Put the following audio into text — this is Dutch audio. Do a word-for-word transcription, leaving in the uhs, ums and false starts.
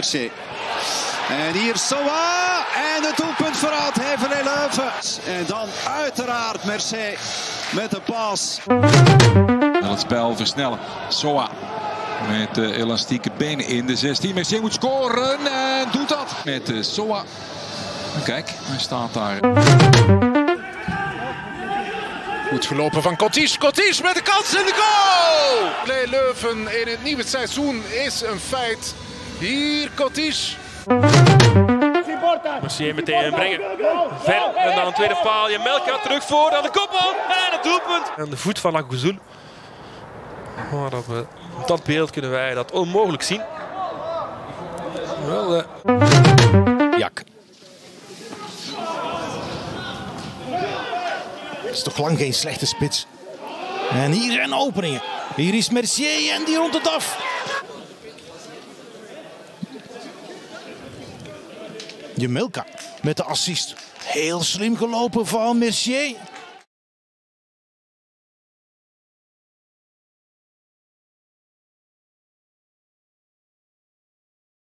Mercier. En hier Soa. En het doelpunt voor Oud Heverlee Leuven. En dan uiteraard Mercier met de pas. Het spel versnellen. Soa met uh, elastieke benen in de zestien. Mercier moet scoren en doet dat met uh, Soa. Kijk, hij staat daar. Goed gelopen van Cotis. Cotis met de kans in de goal! Heverlee Leuven in het nieuwe seizoen is een feit. Hier Cotis. Mercier meteen brengen. Ver en dan een tweede paal. Jemelka terug voor aan de kopbal en het doelpunt. En de voet van Lagouzoul. Maar op, op dat beeld kunnen wij dat onmogelijk zien. Wel, uh... Jak. Het is toch lang geen slechte spits. En hier een openingen. Hier is Mercier en die rond het af. Jemelka met de assist. Heel slim gelopen van Mercier.